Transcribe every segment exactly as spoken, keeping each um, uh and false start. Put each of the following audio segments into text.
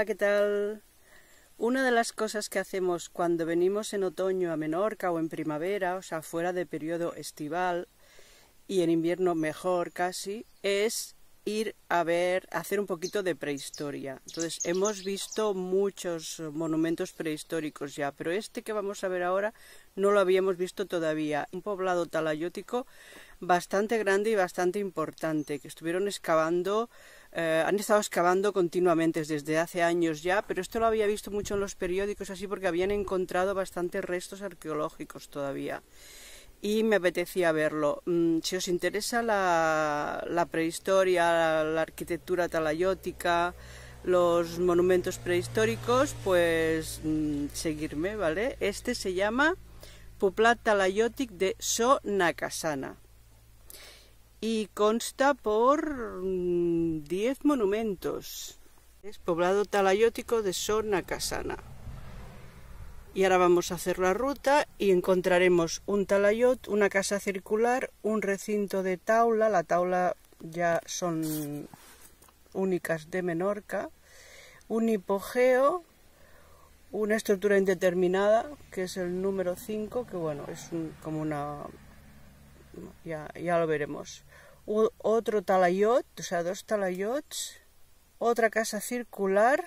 ¿qué tal? Una de las cosas que hacemos cuando venimos en otoño a Menorca o en primavera, o sea, fuera de periodo estival, y en invierno mejor casi, es ir a ver, hacer un poquito de prehistoria. Entonces, hemos visto muchos monumentos prehistóricos ya, pero este que vamos a ver ahora no lo habíamos visto todavía. Un poblado talayótico bastante grande y bastante importante, que estuvieron excavando, eh, han estado excavando continuamente desde hace años ya, pero esto lo había visto mucho en los periódicos así porque habían encontrado bastantes restos arqueológicos todavía. Y me apetecía verlo. Si os interesa la, la prehistoria, la, la arquitectura talayótica, los monumentos prehistóricos, pues mmm, seguirme, ¿vale? Este se llama Poblat Talayòtic de So Nakasana y consta por mmm, diez monumentos. Es Poblado Talayótico de So Nakasana. Y ahora vamos a hacer la ruta y encontraremos un talayot, una casa circular, un recinto de taula, la taula ya son únicas de Menorca, un hipogeo, una estructura indeterminada, que es el número cinco, que bueno, es un, como una... ya, ya lo veremos. U, otro talayot, o sea, dos talayots, otra casa circular,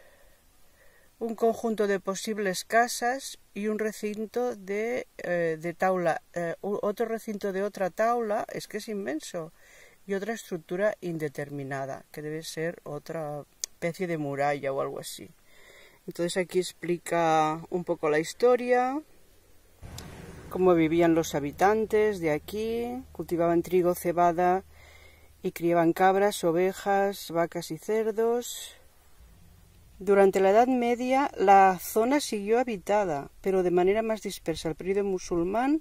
un conjunto de posibles casas y un recinto de, eh, de taula, eh, otro recinto de otra taula, es que es inmenso, y otra estructura indeterminada, que debe ser otra especie de muralla o algo así. Entonces aquí explica un poco la historia, cómo vivían los habitantes de aquí, cultivaban trigo, cebada y criaban cabras, ovejas, vacas y cerdos. Durante la Edad Media la zona siguió habitada, pero de manera más dispersa. El periodo musulmán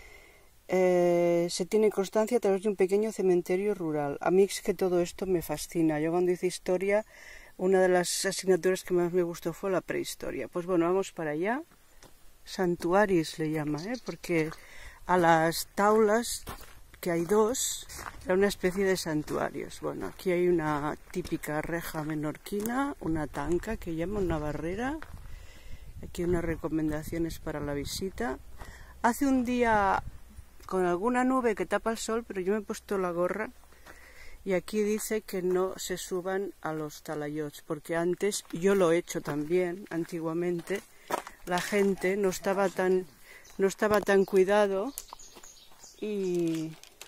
eh, se tiene constancia a través de un pequeño cementerio rural. A mí es que todo esto me fascina. Yo cuando hice historia, una de las asignaturas que más me gustó fue la prehistoria. Pues bueno, vamos para allá. Santuaris le llama, ¿eh? Porque a las taulas, que hay dos, era una especie de santuarios. Bueno, aquí hay una típica reja menorquina, una tanca que llaman una barrera. Aquí unas recomendaciones para la visita. Hace un día con alguna nube que tapa el sol, pero yo me he puesto la gorra y aquí dice que no se suban a los talayots, porque antes, yo lo he hecho también, antiguamente, la gente no estaba tan, no estaba tan cuidado y...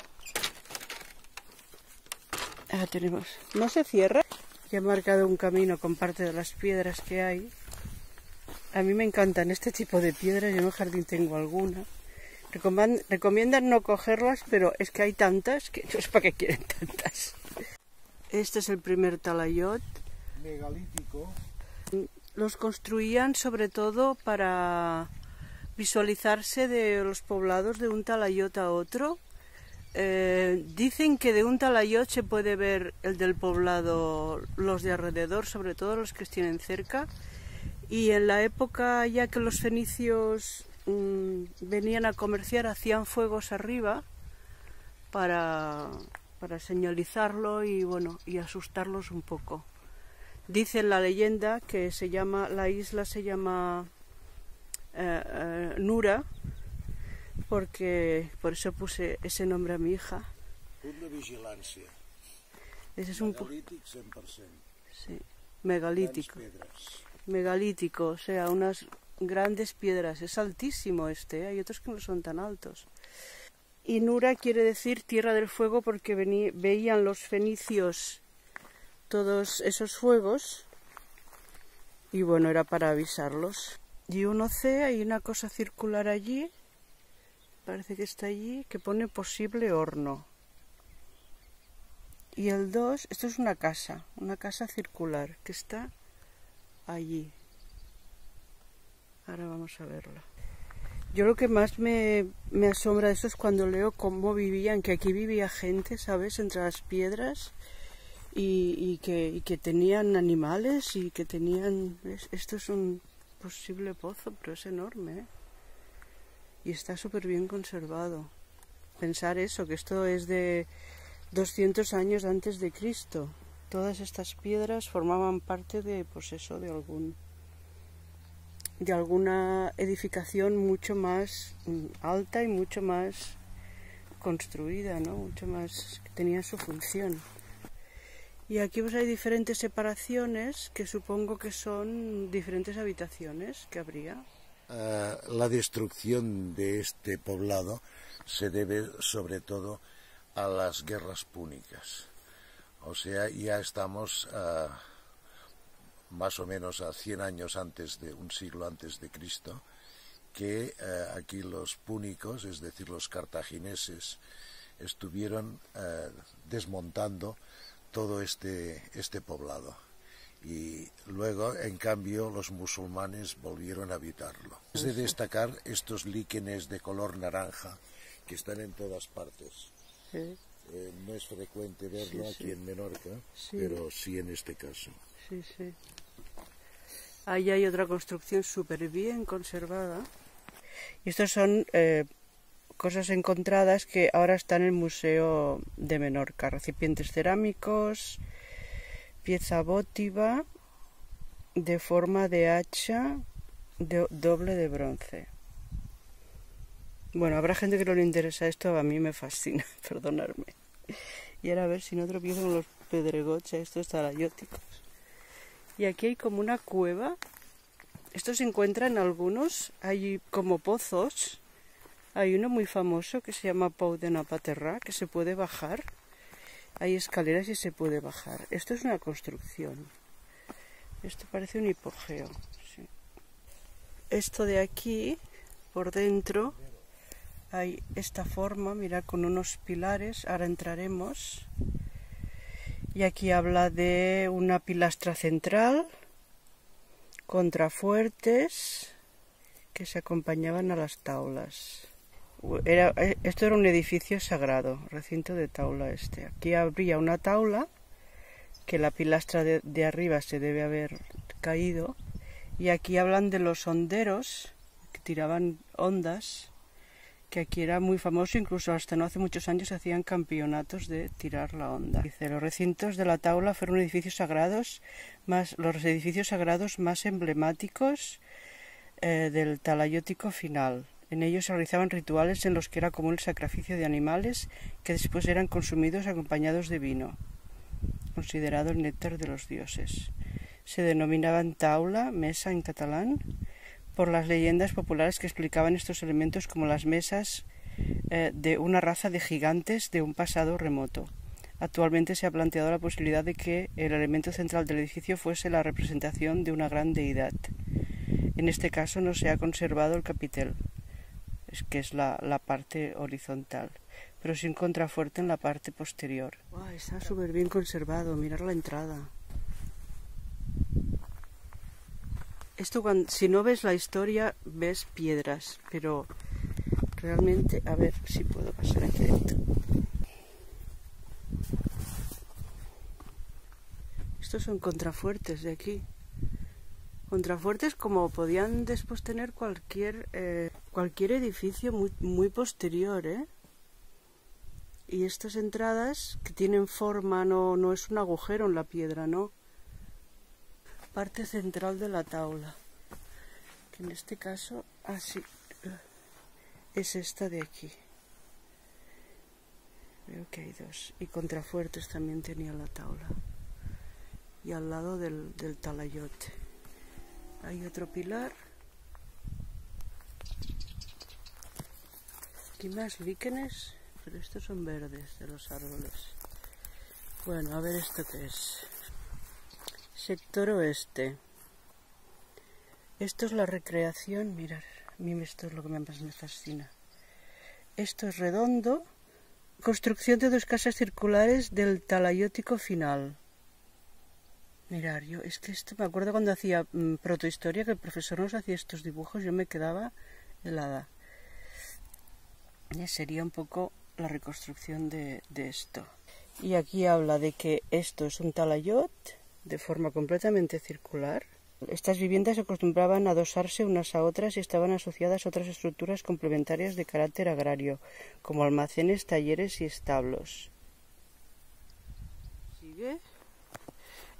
Ah, tenemos. No se cierra. Ya he marcado un camino con parte de las piedras que hay. A mí me encantan este tipo de piedras. Yo en el jardín tengo alguna. Recomiendan no cogerlas, pero es que hay tantas que no es para qué quieren tantas. Este es el primer talayot. Megalítico. Los construían sobre todo para visualizarse de los poblados de un talayot a otro. Eh, dicen que de un talayot se puede ver el del poblado, los de alrededor, sobre todo los que tienen cerca. Y en la época ya que los fenicios mmm, venían a comerciar, hacían fuegos arriba para, para señalizarlo y bueno, y asustarlos un poco. Dice en la leyenda que se llama, la isla se llama eh, eh, Nura, porque por eso puse ese nombre a mi hija. Punt de vigilància. Ese es un Megalític cent per cent. Sí, megalítico. Megalítico, o sea, unas grandes piedras. Es altísimo este, ¿eh? Hay otros que no son tan altos. Y Nura quiere decir tierra del fuego porque vení, veían los fenicios todos esos fuegos y bueno, era para avisarlos. Y uno ce, hay una cosa circular allí. Parece que está allí, que pone posible horno. Y el dos, esto es una casa, una casa circular, que está allí. Ahora vamos a verla. Yo lo que más me, me asombra de eso es cuando leo cómo vivían, que aquí vivía gente, ¿sabes?, entre las piedras, y, y, que, y que tenían animales, y que tenían... ¿ves? Esto es un posible pozo, pero es enorme, ¿eh? Y está súper bien conservado. Pensar eso, que esto es de doscientos años antes de Cristo. Todas estas piedras formaban parte de, pues eso, de algún, de alguna edificación mucho más alta y mucho más construida, ¿no? Mucho más, que tenía su función. Y aquí pues hay diferentes separaciones que supongo que son diferentes habitaciones que habría. Uh, la destrucción de este poblado se debe sobre todo a las guerras púnicas. O sea, ya estamos uh, más o menos a cien años antes de un siglo antes de Cristo, que uh, aquí los púnicos, es decir, los cartagineses, estuvieron uh, desmontando todo este, este poblado. Y luego, en cambio, los musulmanes volvieron a habitarlo. Es de destacar estos líquenes de color naranja que están en todas partes. Sí. Eh, no es frecuente verlo sí, aquí sí. en Menorca, sí. pero sí en este caso. Sí, sí. Ahí hay otra construcción súper bien conservada. Y estos son eh, cosas encontradas que ahora están en el Museo de Menorca. Recipientes cerámicos, pieza votiva de forma de hacha de, doble de bronce. Bueno, habrá gente que no le interesa esto, a mí me fascina, perdonadme. Y ahora a ver si no tropiezo con los pedregots, estos talayóticos. Y aquí hay como una cueva. Esto se encuentra en algunos, hay como pozos. Hay uno muy famoso que se llama Pou de Napaterra, que se puede bajar. Hay escaleras y se puede bajar. Esto es una construcción. Esto parece un hipogeo. Sí. Esto de aquí, por dentro, hay esta forma, mirad, con unos pilares. Ahora entraremos. Y aquí habla de una pilastra central, contrafuertes que se acompañaban a las taulas. Era, esto era un edificio sagrado, recinto de taula este. Aquí habría una taula, que la pilastra de, de arriba se debe haber caído, y aquí hablan de los honderos, que tiraban ondas, que aquí era muy famoso, incluso hasta no hace muchos años se hacían campeonatos de tirar la onda. Dice, los recintos de la taula fueron edificios sagrados, más, los edificios sagrados más emblemáticos eh, del talayótico final. En ellos se realizaban rituales en los que era común el sacrificio de animales que después eran consumidos acompañados de vino, considerado el néctar de los dioses. Se denominaban taula, mesa en catalán, por las leyendas populares que explicaban estos elementos como las mesas eh, de una raza de gigantes de un pasado remoto. Actualmente se ha planteado la posibilidad de que el elemento central del edificio fuese la representación de una gran deidad. En este caso no se ha conservado el capitel, que es la, la parte horizontal, pero sin contrafuerte en la parte posterior. Wow, está súper bien conservado, mirar la entrada. Esto, cuando, si no ves la historia, ves piedras, pero realmente, a ver si puedo pasar aquí dentro. Estos son contrafuertes de aquí. Contrafuertes como podían después tener cualquier eh, cualquier edificio muy, muy posterior, ¿eh? Y estas entradas que tienen forma, no, no es un agujero en la piedra, ¿no? Parte central de la taula, que en este caso así es esta de aquí. Veo que hay dos. Y contrafuertes también tenía la taula. Y al lado del, del talayote hay otro pilar. Aquí más líquenes, pero estos son verdes de los árboles. Bueno, a ver esto qué es. Sector oeste. Esto es la recreación, mirad, a mí esto es lo que más me fascina. Esto es redondo. Construcción de dos casas circulares del talayótico final. Mirad, yo es que esto me acuerdo cuando hacía mmm, protohistoria, que el profesor nos hacía estos dibujos, yo me quedaba helada. Y sería un poco la reconstrucción de, de esto. Y aquí habla de que esto es un talayot de forma completamente circular. Estas viviendas acostumbraban a adosarse unas a otras y estaban asociadas a otras estructuras complementarias de carácter agrario, como almacenes, talleres y establos. ¿Sigue?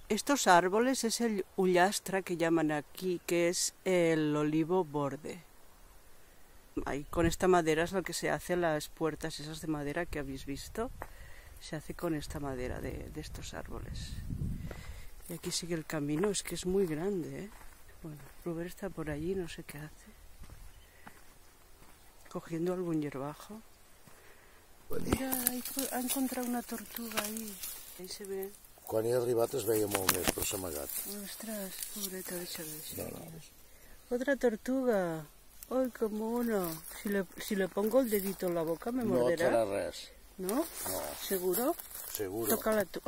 Estos árboles es el ullastra que llaman aquí, que es el olivo borde. Ahí, con esta madera es lo que se hace, las puertas esas de madera que habéis visto, se hace con esta madera de, de estos árboles. Y aquí sigue el camino, es que es muy grande, ¿eh? Bueno, Rubén está por allí, no sé qué hace. Cogiendo algún hierbajo. Mira, ha encontrado una tortuga ahí. Ahí se ve. Quan he arribat es veia molt més, però s'ha amagat. Ostras, pobreta, deixa-la, deixa-la. No, no. Otra tortuga. ¡Ay, qué mono! Si le, si le pongo el dedito en la boca, ¿me No morderá? et farà res. ¿No? No. ¿Seguro? Seguro. Tócala tú.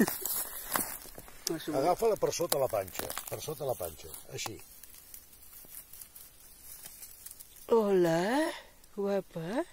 Agafa-la per sota la panxa, per sota la panxa, així. Hola, guapa.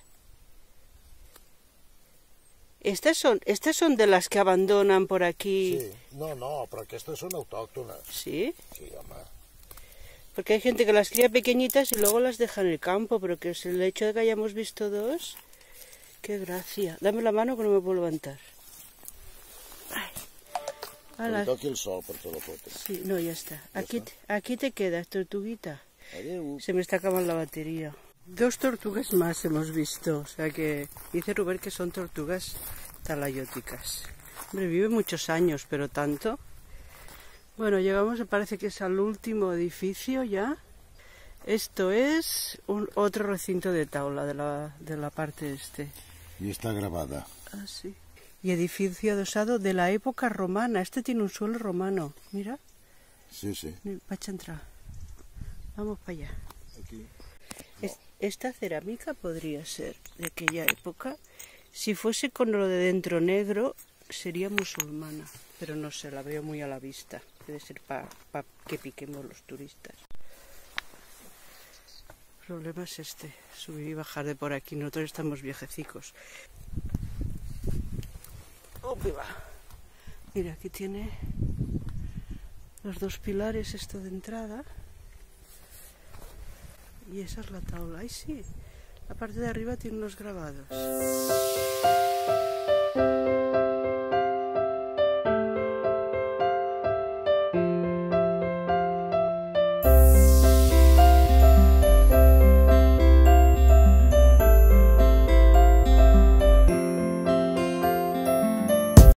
Estas son, estas son de las que abandonan por aquí. Sí, no, no, però aquestes són autòctones. ¿Sí? Sí, home. Porque hay gente que las cría pequeñitas y luego las deja en el campo, pero que es el hecho de que hayamos visto dos, qué gracia. Dame la mano que no me puedo levantar. Ay. Que li toqui el sol per te la foto. Sí, no, ya está. Aquí, aquí te quedas, tortuguita. Adéu. Se me está acabando la batería. Dos tortugas más hemos visto, o sea que dice Rubén que son tortugas talayóticas. Hombre, vive muchos años, pero tanto. Bueno, llegamos, me parece que es al último edificio ya. Esto es un, otro recinto de Taula, de la, de la parte este. Y está grabada. Ah, sí. Y edificio adosado de la época romana. Este tiene un suelo romano, mira. Sí, sí. Vaig a entrar. Vamos para allá. Aquí. Es, esta cerámica podría ser de aquella época. Si fuese con lo de dentro negro, sería musulmana. Pero no sé, la veo muy a la vista. Debe ser para pa que piquemos los turistas. El problema es este, subir y bajar de por aquí. Nosotros estamos viejecicos. ¡Upi, va! Mira, aquí tiene los dos pilares, esto de entrada. Y esa es la tabla. ¡Ay, sí! La parte de arriba tiene unos grabados.